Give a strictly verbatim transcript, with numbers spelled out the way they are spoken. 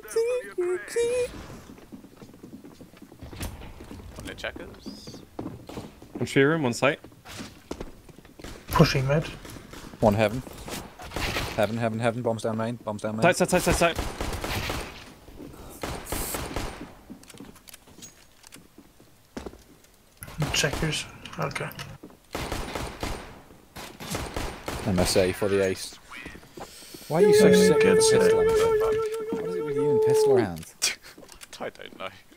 On the checkers. One tree room, one site. Pushing mid. One heaven. Heaven, heaven, heaven. Bombs down main. Bombs down main. Site, site, site, site, site. Checkers. Okay. M S A for the ace. Why are you so Yeah, sick good of set. pistol? What is it with you and pistol hands? I don't know.